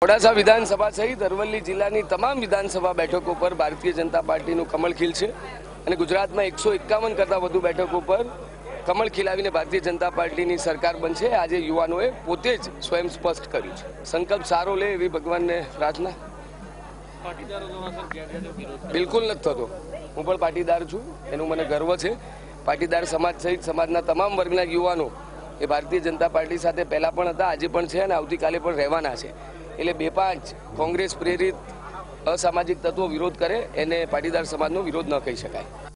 મોડાસા વિધાનસભા સહિત અરવલ્લી જિલ્લાની તમામ વિધાનસભા બેઠકો પર ભારતીય જનતા પાર્ટીનું કમળ ખીલશે અને ગુજરાતમાં 151 કરતાં વધુ બેઠકો પર કમળ ખીલાવીને ભારતીય જનતા પાર્ટીની સરકાર બનશે. આજે યુવાનોએ પોતે જ સ્વયં સ્પષ્ટ કર્યું છે. સંકલ્પ સારો લે એવી ભગવાનને પ્રાર્થના. બિલકુલ નથી થતો. હું પણ પાટીદાર છું, એનું મને ગર્વ છે. પાટીદાર સમાજ સહિત સમાજના તમામ વર્ગના યુવાનો એ ભારતીય જનતા પાર્ટી સાથે પહેલા પણ હતા, આજે પણ છે અને આવતીકાલે પણ રહેવાના છે. એટલે 2-5 કોંગ્રેસ પ્રેરિત અસામાજિક તત્વો વિરોધ કરે એને પાટીદાર સમાજનો વિરોધ ન કહી શકાય.